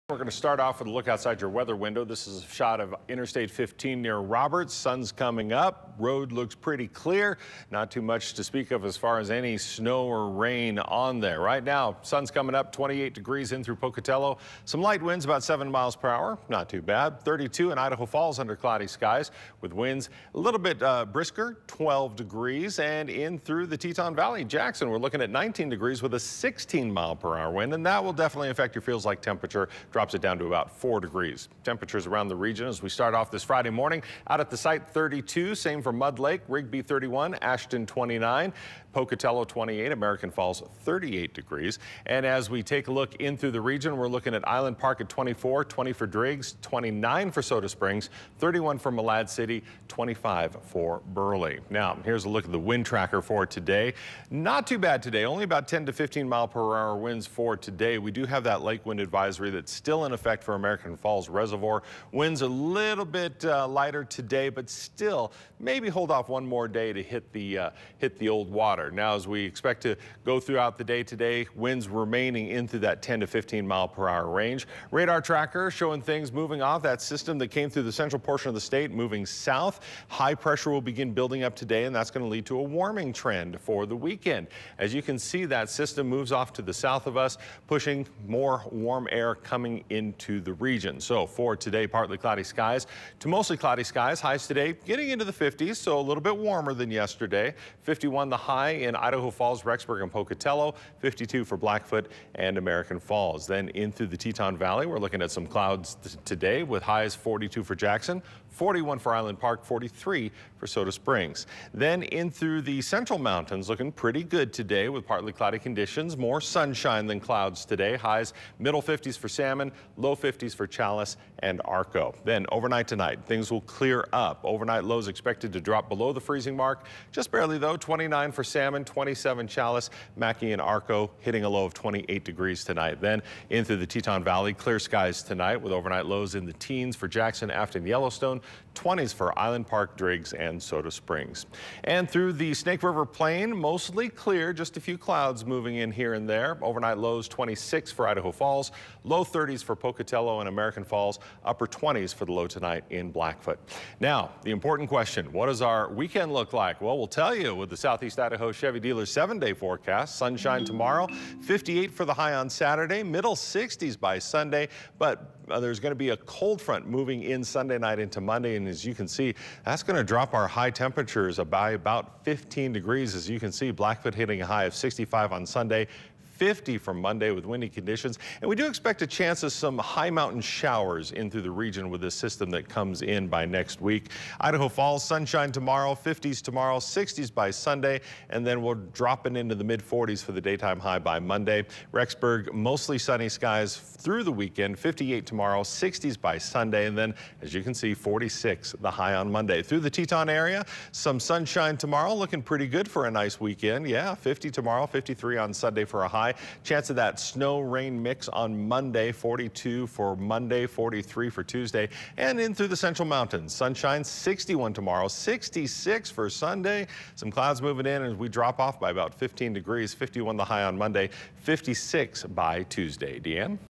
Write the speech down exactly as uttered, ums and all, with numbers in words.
We're going to start off with a look outside your weather window. This is a shot of Interstate fifteen near Roberts. Sun's coming up. Road looks pretty clear. Not too much to speak of as far as any snow or rain on there. Right now, sun's coming up, twenty-eight degrees in through Pocatello. Some light winds, about seven miles per hour. Not too bad. thirty-two in Idaho Falls under cloudy skies with winds a little bit uh, brisker, twelve degrees. And in through the Teton Valley, Jackson, we're looking at nineteen degrees with a sixteen mile per hour wind. And that will definitely affect your feels like temperature. Drops it down to about four degrees. Temperatures around the region as we start off this Friday morning. Out at the site, thirty-two. Same for Mud Lake, Rigby thirty-one, Ashton twenty-nine, Pocatello twenty-eight, American Falls thirty-eight degrees. And as we take a look in through the region, we're looking at Island Park at twenty-four, twenty for Driggs, twenty-nine for Soda Springs, thirty-one for Malad City, twenty-five for Burley. Now, here's a look at the wind tracker for today. Not too bad today, only about ten to fifteen mile per hour winds for today. We do have that lake wind advisory that's still in effect for American Falls Reservoir. Winds a little bit uh, lighter today, but still maybe hold off one more day to hit the uh, hit the old water. Now, as we expect to go throughout the day today, winds remaining into that ten to fifteen mile per hour range. Radar tracker showing things moving off that system that came through the central portion of the state, moving south. High pressure will begin building up today, and that's going to lead to a warming trend for the weekend. As you can see, that system moves off to the south of us, pushing more warm air coming into the region. So for today, partly cloudy skies to mostly cloudy skies. Highs today getting into the fifties, so a little bit warmer than yesterday. fifty-one the high in Idaho Falls, Rexburg, and Pocatello. fifty-two for Blackfoot and American Falls. Then in through the Teton Valley, we're looking at some clouds today with highs forty-two for Jackson, forty-one for Island Park, forty-three for Soda Springs. Then in through the central mountains, looking pretty good today with partly cloudy conditions. More sunshine than clouds today. Highs middle fifties for Salmon, low fifties for Chalice and Arco. Then overnight tonight, things will clear up. Overnight lows expected to drop below the freezing mark. Just barely though, twenty-nine for Salmon, twenty-seven Chalice, Mackay and Arco hitting a low of twenty-eight degrees tonight. Then in through the Teton Valley, clear skies tonight with overnight lows in the teens for Jackson, Afton, Yellowstone, twenties for Island Park, Driggs, and Soda Springs. And through the Snake River Plain, mostly clear, just a few clouds moving in here and there. Overnight lows twenty-six for Idaho Falls, low thirties for Pocatello and American Falls, upper twenties for the low tonight in Blackfoot. Now, the important question, what does our weekend look like? Well, we'll tell you with the Southeast Idaho Chevy dealer seven-day forecast. Sunshine tomorrow, fifty-eight for the high on Saturday, middle sixties by Sunday, but uh, there's going to be a cold front moving in Sunday night into Monday, and as you can see, that's going to drop our high temperatures by about fifteen degrees. As you can see, Blackfoot hitting a high of sixty-five on Sunday, fifty from Monday with windy conditions. And we do expect a chance of some high mountain showers in through the region with this system that comes in by next week. Idaho Falls, sunshine tomorrow, fifties tomorrow, sixties by Sunday, and then we're dropping into the mid forties for the daytime high by Monday. Rexburg, mostly sunny skies through the weekend, fifty-eight tomorrow, sixties by Sunday, and then, as you can see, forty-six the high on Monday. Through the Teton area, some sunshine tomorrow, looking pretty good for a nice weekend. Yeah, fifty tomorrow, fifty-three on Sunday for a high. Chance of that snow rain mix on Monday, forty-two for Monday, forty-three for Tuesday, and in through the central mountains. Sunshine, sixty-one tomorrow, sixty-six for Sunday. Some clouds moving in as we drop off by about fifteen degrees, fifty-one the high on Monday, fifty-six by Tuesday. Deanne?